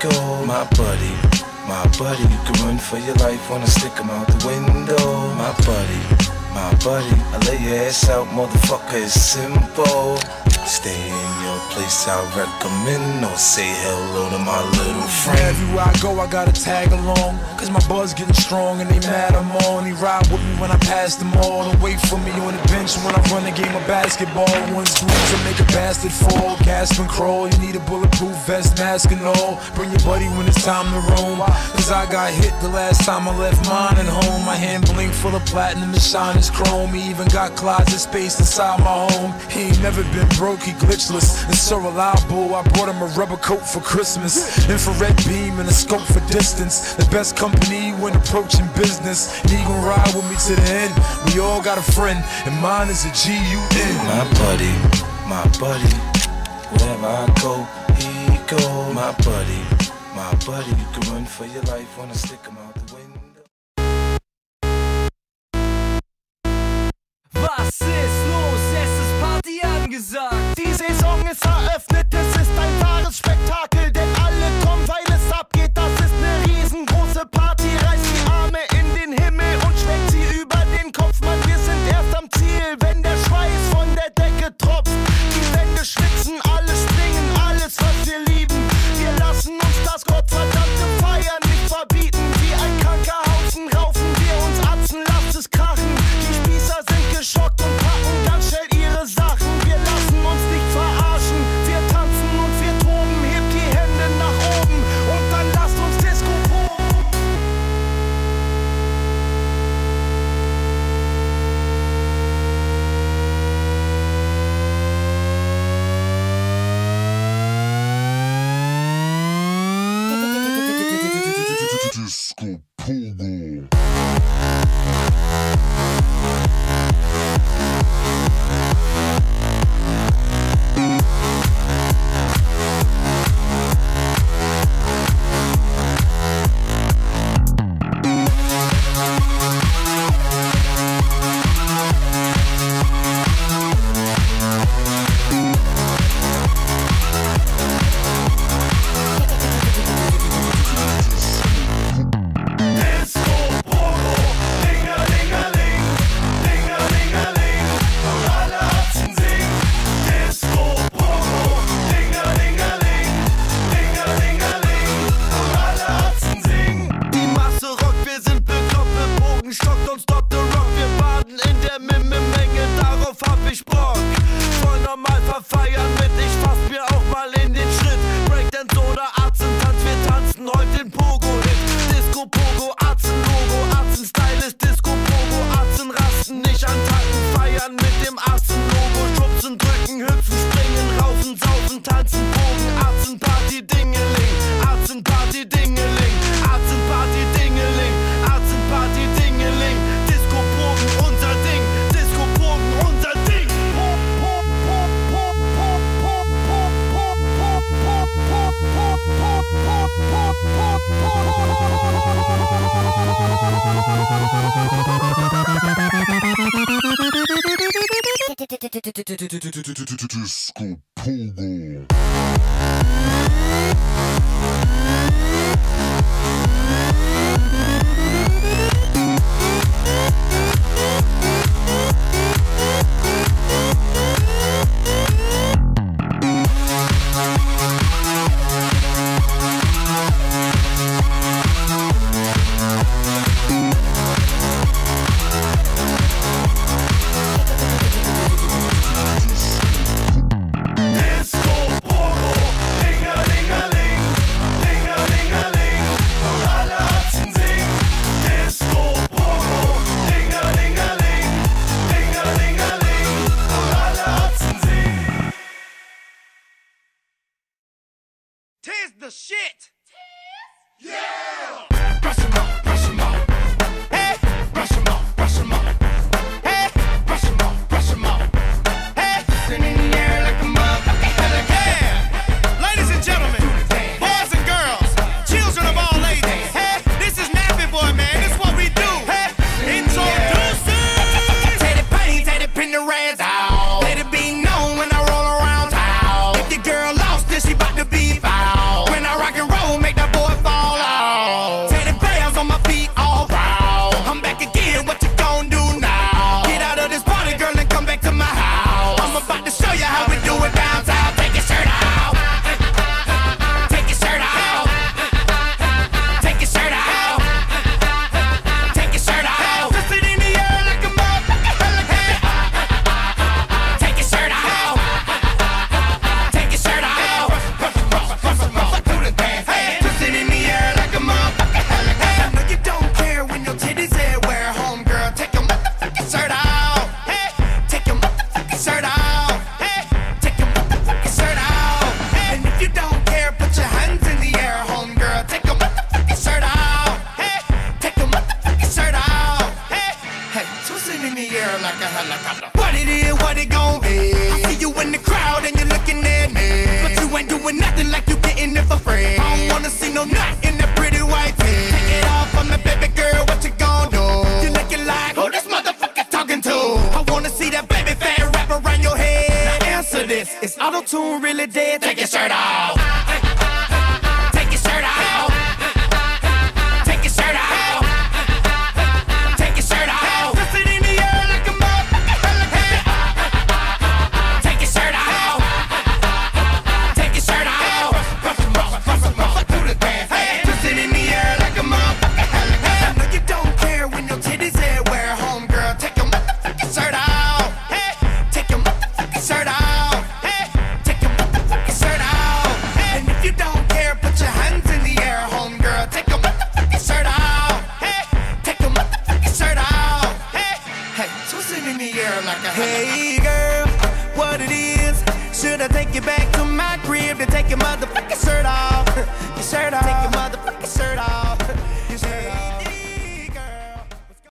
go. My buddy, you can run for your life when I stick him out the window. My buddy, I lay your ass out, motherfucker, it's simple. Stay in your place, I recommend, or say hello to my little friend. Everywhere I go, I gotta tag along, cause my buzz getting strong and they mad I'm on. They ride with me when I pass them all, and wait for me on the bench when I run a game of basketball. One's glued to make a bastard fall, gasp and crawl. You need a bulletproof vest, mask and all. Bring your buddy when it's time to roam, cause I got hit the last time I left mine at home. My hand blink full of platinum and shine is chrome. He even got closet space inside my home. He ain't never been broke, he glitchless and so reliable. I brought him a rubber coat for Christmas, infrared beam and a scope for distance. The best company when approaching business. And he gon' ride with me to the end. We all got a friend, and mine is a G-U-N. My buddy, wherever I go, he go. My buddy, you can run for your life when I stick him out the window. Was ist los? Es ist Party angesagt. Die Saison ist eröffnet, es ist ein wahres Spektakel, denn alle kommen, weil es abgeht. Das ist eine riesengroße Party. Reißt die Arme in den Himmel und schwenkt sie über den Kopf. Mann, wir sind erst am Ziel, wenn der Schweiß von der Decke tropft. Die Wände schwitzen, alle springen, alles was wir lieben. Wir lassen uns das gottverdammte Feiern nicht verbieten. Wie ein kranker Haufen raufen wir uns Atzen, lasst es krachen. Die Spießer sind geschockt und packen ganz schnell ihre Sachen. Wir lassen uns nicht verarschen, wir tanzen und wir toben. Hebt die Hände nach oben und dann lasst uns Disco proben. Disco Pogo. Disco Pogo. Tis the shit! Yeah! Brush 'em off, brush 'em off. Hey! Brush 'em off, brush 'em off. Hey! Brush 'em off, brush 'em off. Hey! Sitting in the air like a motherfucking hurricane. Yeah! Ladies and gentlemen, boys and girls, children of all ages, hey! This is Nappy Boy, man. This is what we do. Hey! Introducing! Teddy pain, Teddy pin the rags out. Let it be known when I roll around town. If your girl lost, then she bout to be found. When I rock and roll, make the see no nut in that pretty white tee. Take it off on me, baby girl, what you gon' do? You're looking like, who this motherfucker talking to? I wanna see that baby fat wrap around your head. Now answer this, is auto-tune really dead? Take your shirt off. Take your shirt off. Take your shirt off. Take your shirt off. Twist it in the air like a motherfucker helicopter. Take your shirt off. Take your shirt off. Bust them off, do the dance. Hey, twist it in the air like a motherfucker helicopter. I know you don't care when your titties everywhere, homegirl. Take your motherfucking shirt off. Hey, take your motherfucking shirt off. Hey, take your motherfucking shirt off. Hey, and if you don't care, put your hands in the air, homegirl. Take your motherfucking shirt off. Hey, take your motherfucking shirt off. Hey, hey, twist it in the air like a hey girl, what it is? Should I take you back to my crib to take your motherfucking shirt off? Your shirt off.